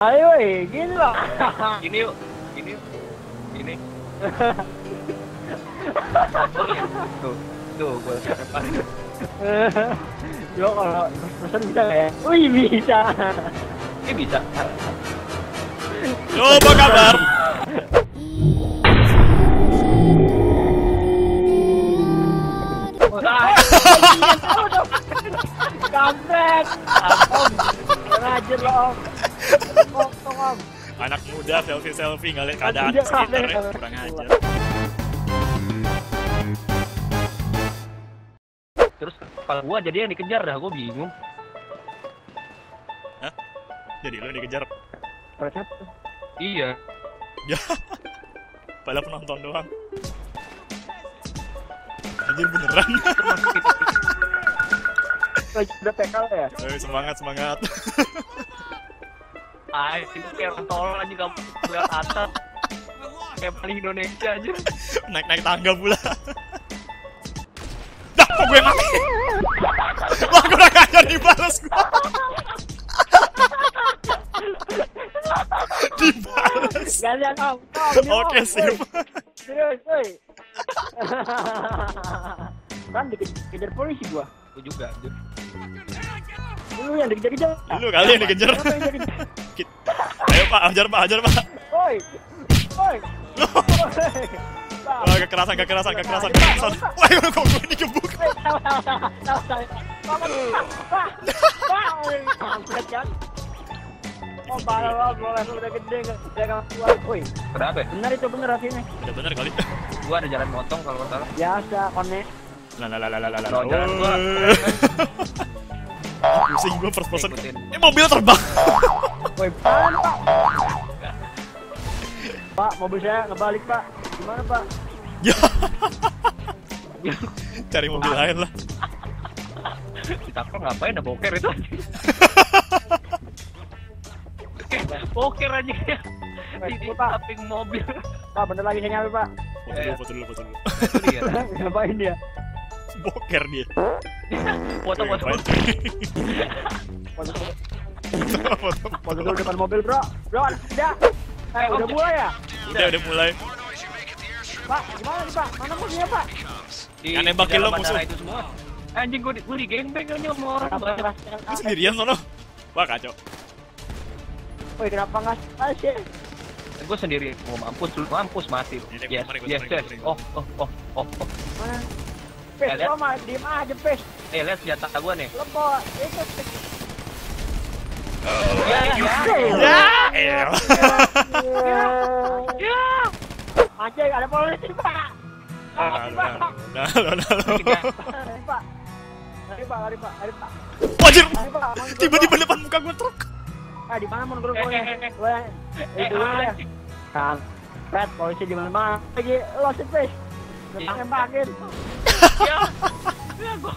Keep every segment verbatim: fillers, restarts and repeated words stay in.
Ayo, eh, gini loh. Gini yuk, gini yuk, gini. Tuh, tuh, gue sekarang. Yo kalau pesan bisa nggak ya? Wih bisa. Ini bisa. Yo, apa kabar? Kampret. Om, ngajar lo om. Om, om, om. Anak muda selfie-selfie nggak lihat keadaan Tidak, sekitar, tidak. kurang ajar. Terus kalau gua jadi yang dikejar dah, gua bingung. Hah? Jadi lo yang dikejar? Percaya. Iya. Ya. Padahal penonton doang. Anjir beneran. Udah P K lo ya? Eh, semangat semangat. Ah, ini kayak orang tolol aja kamu lihat atas. Kayak paling Indonesia aja. Naik-naik tangga pula. Dah, kok gue mati? Wah, gue udah gak dibalas gue. Dibalas. Gantian om, om. Oke, sip. Serius, woi. Kan dikejar polisi gua. Gua juga. Lu yang dikejar-kejar. Lu kali yang dikejar. Ayo Pak, ajar Pak, ajar Pak. Woi. Woi. Wah, kekerasan, kekerasan, kekerasan, kekerasan. Wah, kok gue digebuk. Oh, parah lo, lo udah gede nggak? Udah nggak kuat, woi. Kenapa? Benar itu benar hasilnya. Udah bener kali. Gua ada jalan motong kalau nggak salah. Biasa, konek. Lah lah lah lah lah lah. Kalau jalan gua Pusing gue first person. ikutin. Eh, mobil terbang. Woi, pan, Pak. Pak, mobil saya ngebalik, Pak. Gimana, Pak? Ya. Cari mobil lain lah. Ditangkap ngapain? Ada boker itu. Boker aja ya. Di di Pak. samping mobil. Pak, bener lagi saya nyampe, Pak. Foto dulu, foto dulu, foto dulu. Itu dia. Ngapain dia? Boker dia. Foto-foto. Ngapain? Foto, Foto. foto dulu depan mobil, bro. Bro, udah. Eh, udah mulai ya? Udah, udah mulai. Pak, gimana nih, Pak? Mana mobilnya, Pak? Di, Yang nembakin di dalam lo musuh. bandara itu semua. Anjing gua di, gua di gangbang aja sama orang banyak. Lu sendirian sono. Wah, kacau. Woi, kenapa nggak sih? Gue sendiri mau mampus dulu, mampus mati. Ini, Yes, kemarin, yes, kemarin, yes. kemarin. Oh, oh, oh, oh, oh. Mana? Pes, Ya, lihat. lo mah diem aja, Pes. Eh, lihat senjata gue nih. Lo bawa itu, Pes. Ya, ya, Ya, elah. Ya. Anjing, ada polisi, Pak. Nah, Polisi, Pak. nah, nah, nah, nah. Lari, Pak. Lari, Pak, lari, Pak, lari, Pak. Wajir, Lari, Pak. Mau ngikut, tiba-tiba Pak. depan muka gue truk. Ah, di mana mau ngurus Eh, gue? eh, eh. Gue Eh, itu dulu ya. anjing. Kan, Pet, polisi di mana-mana. Lagi lo sih, Pes. Udah Ya. tembakin. Ya, ya gue.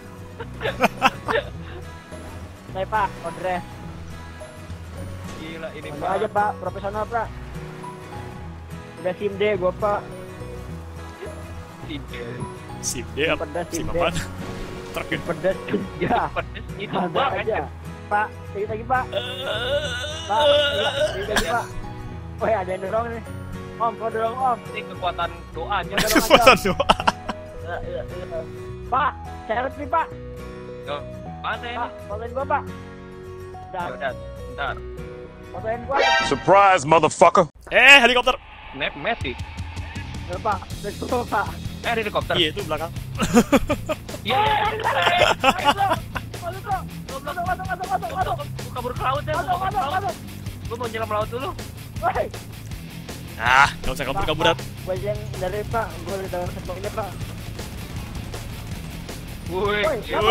Nih, Pak, kodres. Gila ini Udah aja, Pak, profesional, Pak. Udah sim D gua, Pak. Sip deh, Pedas, sip sip deh. apaan? Truk ya? Pedas. Ya, Pedes itu ada banget. aja. Pak, sedikit lagi, Pak. Pak, sedikit lagi, Pak. Woi, ada yang dorong nih. Om, kau dorong, Om. Ini kekuatan doanya. Dorong aja, Kekuatan Om. doa. Ya, ya, ya. Pak, seret nih, Pak. Yo, mana ini? Pak, fotoin gua, Pak. Ya Udah, udah, bentar. fotoin gua. Surprise, motherfucker. Eh, helikopter. Snap mati. Ya, Pak, let's go, Pak. Eh, ada helikopter. Iya, itu belakang. Iya. Masuk, Pak. Masuk, masuk, masuk, masuk, masuk. Gua kabur ke laut ya. Masuk, masuk, masuk. Gue mau nyelam laut dulu. Woi. Ah, nggak usah kabur-kaburan. Gua yang dari, Pak. Gua di dalam sepoknya, Pak. Woi. Woi, gila.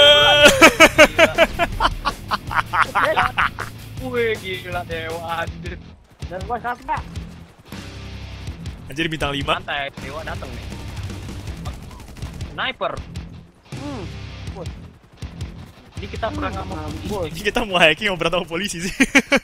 Wih, gila dewa anjir. Dan gua sekarang, Pak. Anjir bintang lima. Santai, dewa dateng nih. Sniper. Hmm. Bos. Ini kita pernah nggak mau. Bos. Ini kita mau hiking mau berantem sama polisi sih.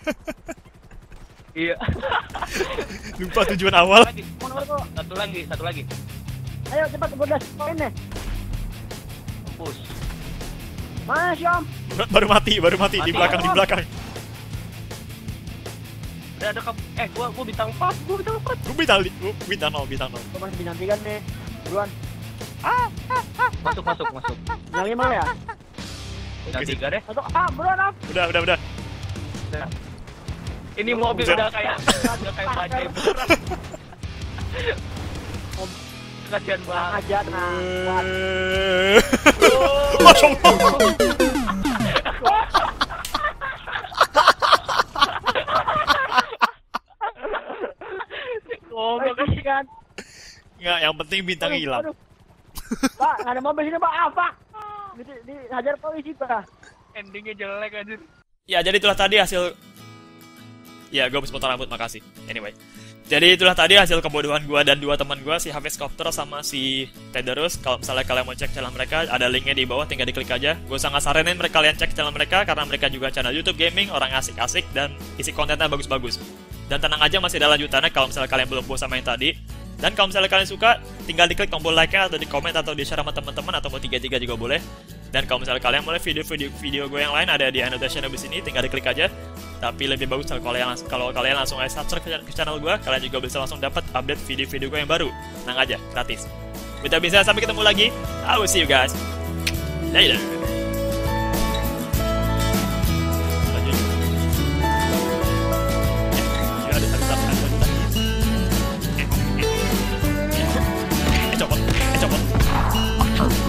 Iya. Lupa tujuan awal. Lagi. Satu lagi, satu lagi. Ayo cepat ke bodas poin nih. Push. Mana sih, Om? Baru mati, baru mati, di Mati. belakang, di belakang. Ada ada kap. Eh, gua gua bintang empat, gua bintang empat. Gue bintang li- gua bintang nol, bintang nol. Gua masih bintang tiga nih. Buruan. Masuk masuk masuk. Bintang lima ya? Bintang tiga deh. Masuk. Ah, buruan ah. Udah, udah, udah. Ini mobil Buset. udah kayak udah kayak bajai beneran. Kasihan banget. Aja nah. Kuat. Eh. Masya Allah. Oh, Makasih kan. Nggak, yang penting bintang Aduh, hilang. aduh. Pak, nggak ada mobil sini Pak. Ah, Pak. Di, di hajar polisi Pak. endingnya jelek anjir. Ya, jadi itulah tadi hasil. Ya, gue habis potong rambut, makasih. Anyway. Jadi itulah tadi hasil kebodohan gue dan dua teman gue, si Hafiz Copter sama si Tederus. Kalau misalnya kalian mau cek channel mereka, ada linknya di bawah, tinggal diklik aja. Gue sangat saranin mereka kalian cek channel mereka, karena mereka juga channel YouTube gaming, orang asik-asik, dan isi kontennya bagus-bagus. Dan tenang aja, masih ada lanjutannya kalau misalnya kalian belum puas sama yang tadi. Dan kalau misalnya kalian suka, tinggal diklik tombol like-nya, atau di komen, atau di share sama teman-teman, atau mau tiga-tiga juga boleh. Dan kalau misalnya kalian mau lihat video-video video gue yang lain, ada di annotation di sini, tinggal diklik aja. Tapi lebih bagus kalau kalian langsung, kalau kalian langsung aja subscribe ke channel gue, kalian juga bisa langsung dapat update video-video gue yang baru. Tenang aja, gratis. Kita bisa sampai ketemu lagi. I will see you guys later. Lanjut. Ya, ada tadi tak ada tadi. Eh, eh, eh, eh, copot, eh, copot.